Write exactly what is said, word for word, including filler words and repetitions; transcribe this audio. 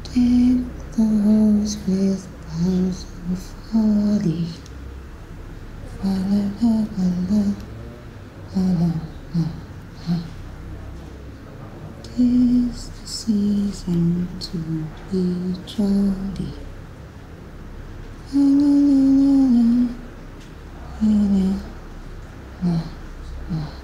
Deck the halls with boughs of holly. La la la la la la la la la. 'Tis the season to be jolly. La la la la la la la la.